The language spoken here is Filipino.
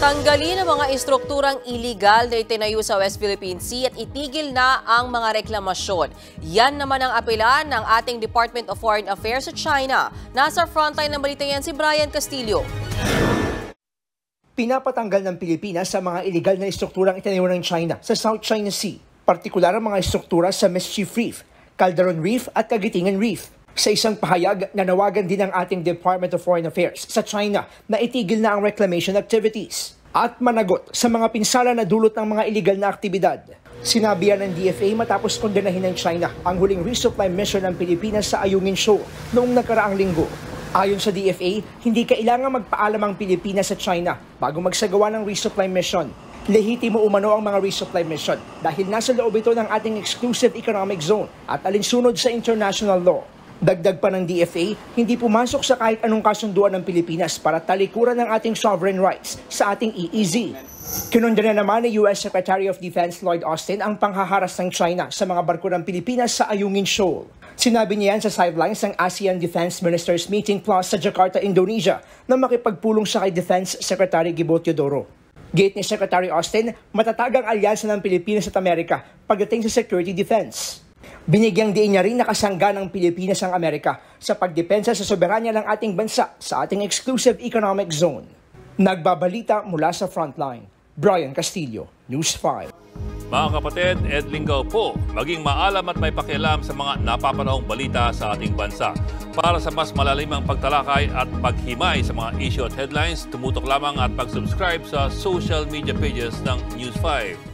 Tanggalin ang mga istrukturang iligal na itinayo sa West Philippine Sea at itigil na ang mga reklamasyon. Yan naman ang apelan ng ating Department of Foreign Affairs sa China. Nasa frontline ng balita yan si Brian Castillo. Pinapatanggal ng Pilipinas sa mga iligal na istrukturang itinayo ng China sa South China Sea, partikular ang mga istruktura sa Mischief Reef, Calderon Reef at Kagitingan Reef. Sa isang pahayag, nanawagan din ang ating Department of Foreign Affairs sa China na itigil na ang reclamation activities at managot sa mga pinsala na dulot ng mga iligal na aktibidad. Sinabi yan ng DFA matapos kondenahin ng China ang huling resupply mission ng Pilipinas sa Ayungin Shoal noong nakaraang linggo. Ayon sa DFA, hindi kailangan magpaalam ang Pilipinas sa China bago magsagawa ng resupply mission. Lehitimo umano ang mga resupply mission dahil nasa loob ito ng ating exclusive economic zone at alinsunod sa international law. Dagdag pa ng DFA, hindi pumasok sa kahit anong kasunduan ng Pilipinas para talikuran ng ating sovereign rights sa ating EEZ. Kinondena naman ni US Secretary of Defense Lloyd Austin ang panghaharas ng China sa mga barko ng Pilipinas sa Ayungin Shoal. Sinabi niya yan sa sidelines ng ASEAN Defense Ministers Meeting Plus sa Jakarta, Indonesia na makipagpulong siya kay Defense Secretary Gibo Teodoro. Gate ni Secretary Austin, matatag ang alyansa ng Pilipinas at Amerika pagdating sa security defense. Binigyang diin niya rin nakasangga ng Pilipinas ang Amerika sa pagdepensa sa soberanya ng ating bansa sa ating exclusive economic zone. Nagbabalita mula sa Frontline, Brian Castillo, News 5. Mga kapatid, Ed Lingaw po, maging maalam at may pakialam sa mga napapanahong balita sa ating bansa. Para sa mas malalimang pagtalakay at paghimay sa mga issue at headlines, tumutok lamang at pag-subscribe sa social media pages ng News 5.